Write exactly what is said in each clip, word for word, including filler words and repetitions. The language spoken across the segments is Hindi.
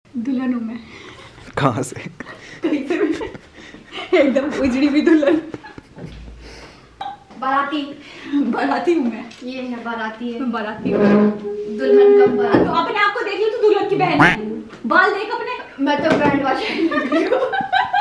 दुल्हन हूँ मैं। कहाँ से? कहीं से भी। एकदम उजड़ी हुई दुल्हन। बाराती। बाराती हूँ मैं। ये है बाराती है। मैं बाराती हूँ। दुल्हन कब बाराती? तो अपने आप को देख लो तो दुल्हन की बहन है। बाल देख अपने। मैं तो ब्रांड वाली।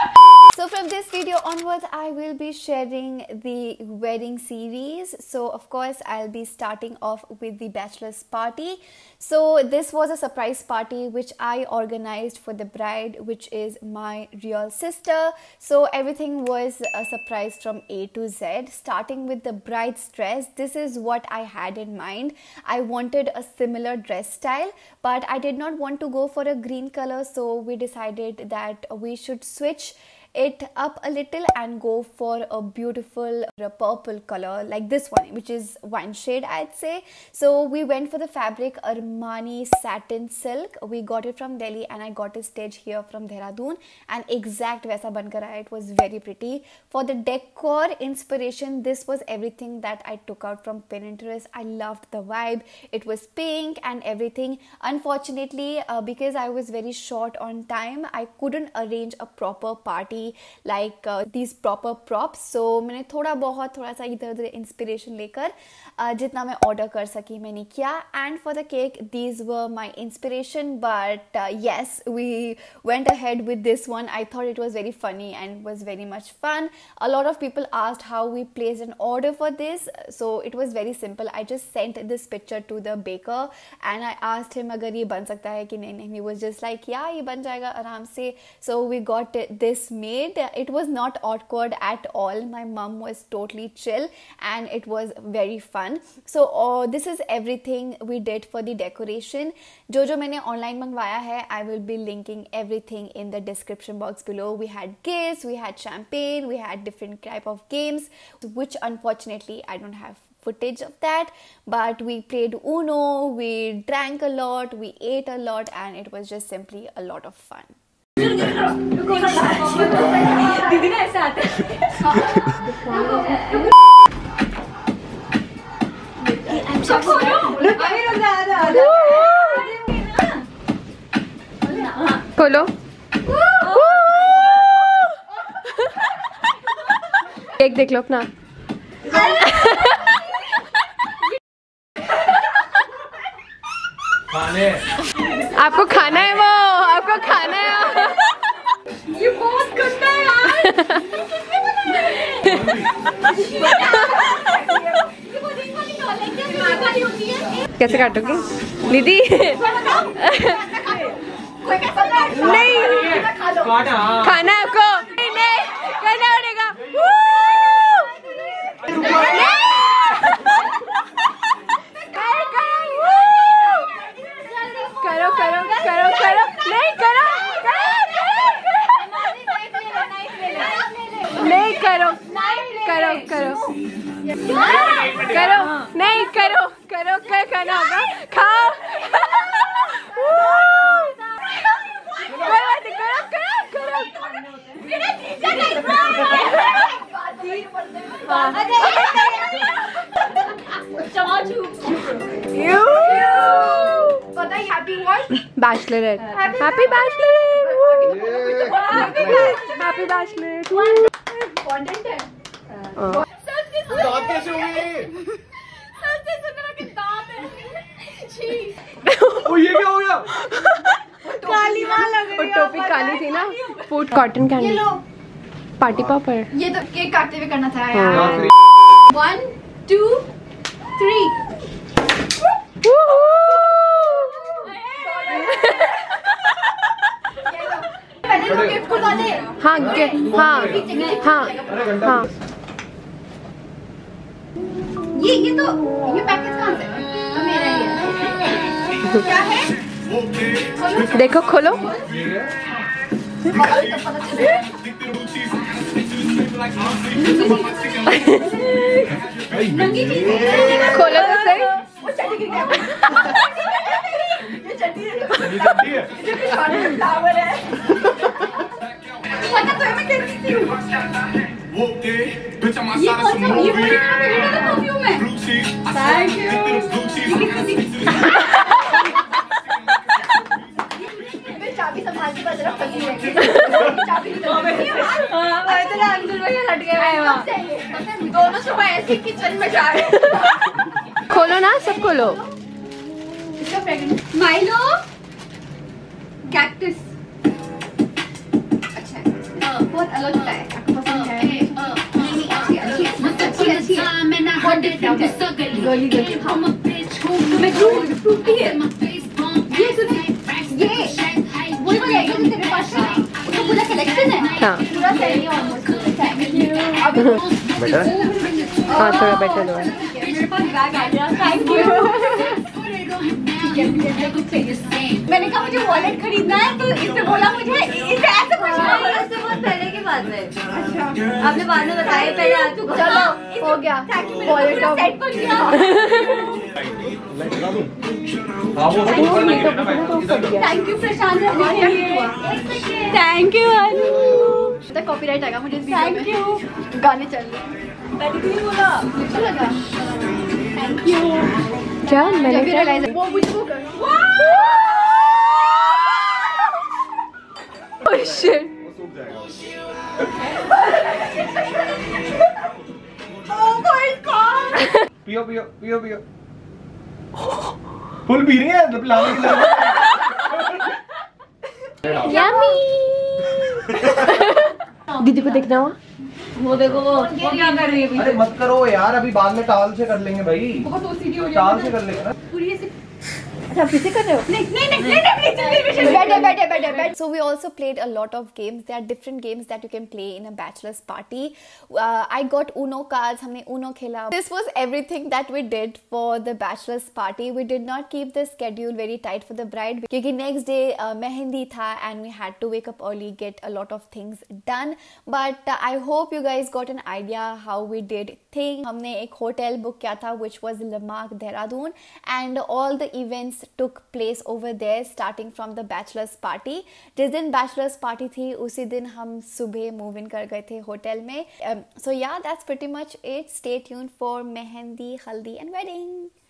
So from this video onwards, I will be sharing the wedding series. So of course, I'll be starting off with the bachelor's party. So this was a surprise party which I organized for the bride, which is my real sister. So everything was a surprise from A to Z. Starting with the bride's dress, this is what I had in mind. I wanted a similar dress style, but I did not want to go for a green color. So we decided that we should switch it up a little and go for a beautiful purple color like this one, which is wine shade, I'd say. So we went for the fabric Armani satin silk. We got it from Delhi and I got it staged here from Dehradun, and exact वैसा बनकर आया. It was very pretty. For the decor inspiration, this was everything that I took out from Pinterest. I loved the vibe. It was pink and everything. Unfortunately, uh, because I was very short on time, I couldn't arrange a proper party like uh, these proper props. So मैंने थोड़ा बहुत थोड़ा सा इधर उधर इंस्पिरेशन लेकर uh, जितना मैं ऑर्डर कर सकी मैंने किया. And for the cake, these were my inspiration, but uh, yes, we went ahead with this one. I thought it was very funny and was very much fun. A lot of people asked how we placed an order for this. So it was very simple. I just sent this picture to the baker and I asked him अगर ये बन सकता है कि नहीं नहीं. He was just like yeah, ये बन जाएगा आराम से. So we got this made. It was not awkward at all. My mom was totally chill and it was very fun. So uh, this is everything we did for the decoration. जो जो मैंने online मंगवाया है, I will be linking everything in the description box below. We had gifts, we had champagne, we had different type of games, which unfortunately I don't have footage of that, but we played Uno, we drank a lot, we ate a lot, and it was just simply a lot of fun. दीदी ना ऐसे आते हैं. खोलो. एक देख लो अपना. खाने. आपको खाना है वो. आपको खाना है. ये बहुत गंदा है यार. कैसे काटोगे दीदी? नहीं खाना है आपको. नहीं नहीं करना पड़ेगा. करो करो करो करो. नहीं करो नहीं करो करो करो करो. नहीं करो करो. क्या खाना होगा? खाओ. करो करो पता है happy what? Bachelorette. Happy bachelorette. Happy bachelorette. Content है. दांत कैसे हो गए? सबसे सुंदर के दांत है. छी. ओ ये क्या हो गया? काली माँ लग रही है. टोपी काली थी ना. Food cotton candy. Party popper. ये तो केक काटते हुए करना था यार. One two three. गिफ्ट को डाले. हाँ हाँ हाँ हाँ. ये ये तो ये पैकेज कहाँ से? तो मेरा ही है. क्या है? देखो खोलो. खोलो तो सही. ये कौन सा ये परफ्यूम है? Thank you. चाबी संभाल के बदला फंसी रहेगी। चाबी हाँ मैं तो ना अंदर में हट गए मैं वहाँ। दोनों सुबह ऐसे किचन में जा रहे हैं। खोलो ना, सब खोलो। इसका प्रेग्नेंट माइलो कैक्टस अच्छा है, बहुत अलग सा है, आपको पसंद है? नहीं अच्छी अच्छी अच्छी अच्छी है, मैं ना बहुत डिफरेंट है, गर्ली गर्ली। हाँ मैं फ्रूट फ्रूटी है ये सुने ये वही वाला है जो तेरे पास है, उसका पूरा कलेक्शन है। हाँ पूरा सही है ऑलमोस्ट। Thank you. अभी बेटा हाँ थोड़ा बेटर लो। मेरे पास बैग आ गया। Thank you. मैंने कहा मुझे वॉलेट खरीदना है तो इसने बोला मुझे इसे ऐसे कुछ ऐसे बहुत पहले की बात है। अच्छा आपने बाद में बताया पहले आ चुका। चलो हो गया वॉलेट का सेट कर दिया। हाँ वो thank you Prashant thank you Anu. तो कॉपीराइट आएगा मुझे। थैंक यू गाने चल रहे मैंने भी बोला अच्छा लगा। Thank you. क्या मैंने क्या वो मुझे वो कर oh shit oh my god. पियो पियो पियो पियो फुल पी रही है लाने के लिए। यम्मी। दीदी को देखना हुआ। वो देखो वो वो क्या कर रही है अरे मत करो यार, अभी बाद में टाल से कर लेंगे भाई। बहुत ओसीडी हो रही है। टाल से कर लेंगे ना। पूरी ऐसे अच्छा फिर से कर रहे हो? नहीं नहीं नहीं नहीं नहीं बैठे बैठे बैठे बैठे। So we also played a lot of games. There are different games that you can play in a bachelor's party. Uh, I got Uno cards. हमने Uno खेला. This was everything that we did for the bachelor's party. We did not keep the schedule very tight for the bride क्योंकि next day uh, मेहंदी था and we had to wake up early, get a lot of things done. But uh, I hope you guys got an idea how we did things. हमने एक hotel book किया था which was Lamarck Dehradun and all the events took place over there starting from the bachelor's party. जिस दिन bachelor's party थी उसी दिन हम सुबह move in कर गए थे होटल में. um, so yeah, that's pretty much it. Stay tuned for mehendi, haldi and wedding.